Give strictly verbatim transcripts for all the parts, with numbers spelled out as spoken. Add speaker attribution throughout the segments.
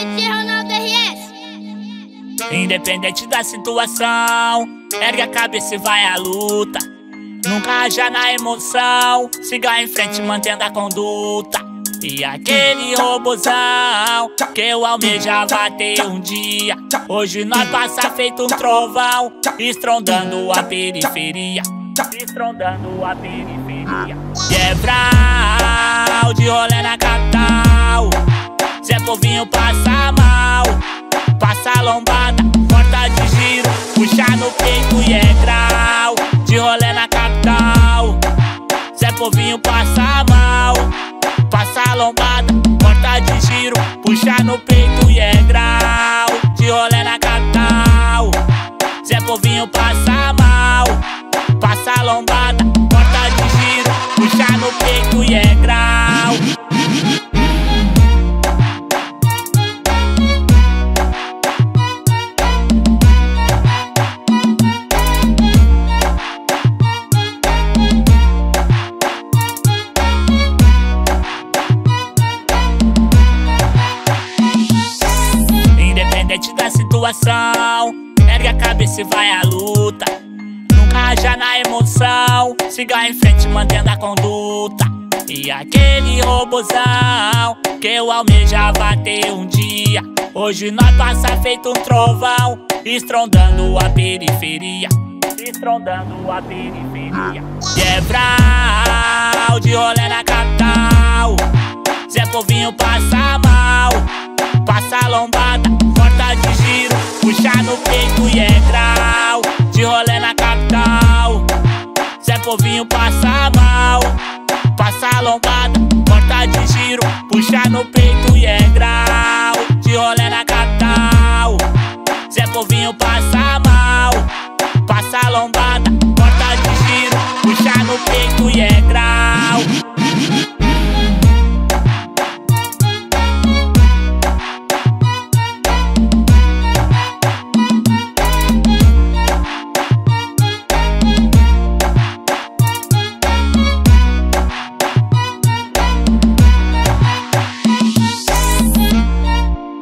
Speaker 1: D J Ronaldo R S.
Speaker 2: Independente da situação, ergue a cabeça e vai à luta. Nunca haja na emoção, siga em frente mantendo a conduta. E aquele robozão que eu almejava ter um dia, hoje nós passa feito um trovão, estrondando a periferia, estrondando a periferia. Quebral de rolê na capital, Zé Povinho passa mal, passa lombada, porta de giro, puxa no peito e é grau. De rolê na capital, Zé Povinho passa mal, passa lombada, porta de giro, puxa no peito e é grau. De rolê na capital, Zé Povinho passa mal, passa lombada, porta de giro, puxa no peito e é grau. Independente da situação, ergue a cabeça e vai à luta. Nunca haja na emoção, siga em frente mantendo a conduta. E aquele robozão que eu almejava ter um dia, hoje nós passa feito um trovão, estrondando a periferia, estrondando a periferia. Quebral de rolê na capital, Zé Povinho passa mal, passa lombada, porta de giro, puxa no peito e é grau. De rolê na capital, Zé Povinho passa mal, passa lombada, porta de giro, puxa no peito e é grau. De rolê na capital, Zé Povinho passa mal, passa lombada, porta de giro, puxa no peito e é grau.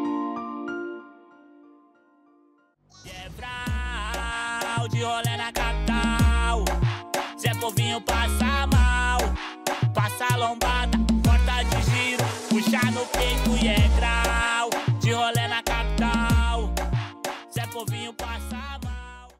Speaker 2: Quebral de rolê na capital.